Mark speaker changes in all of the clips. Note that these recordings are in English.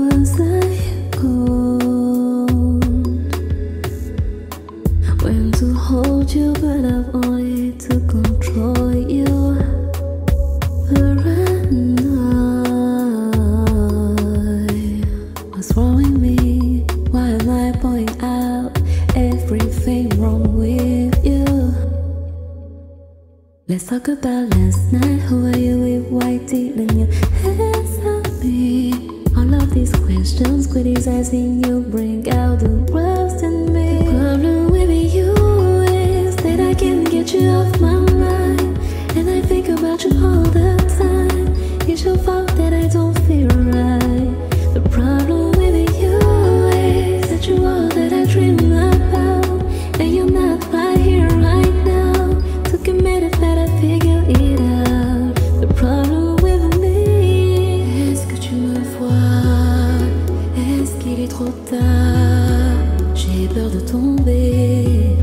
Speaker 1: was I gone? When to hold you, but I've only to control you. What's wrong with me? Why am I pointing out everything wrong with you? Let's talk about last night. Who are you with? Why dealing your hands on me? All of these questions, criticizing you, bring out the worst in me. The problem with you is that I can't get you off my mind, and I think about you all the time. It's your fault that I don't feel right. The problem with you is that you are that I dream about, and you're not right here right now to commit it, better figure it out. The problem with me, est-ce que tu me vois? Est-ce qu'il est trop tard? J'ai peur de tomber.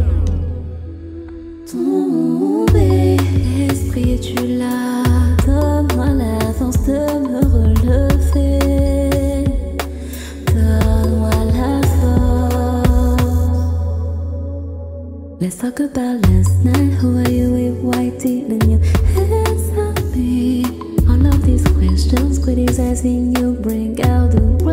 Speaker 1: Tomber, esprit, es-tu là? Donne-moi la force de me relever. Donne-moi la force. Let's talk about last night. Who are you with? Why dealing your hands on me? All of these questions, criticizing you, bring out the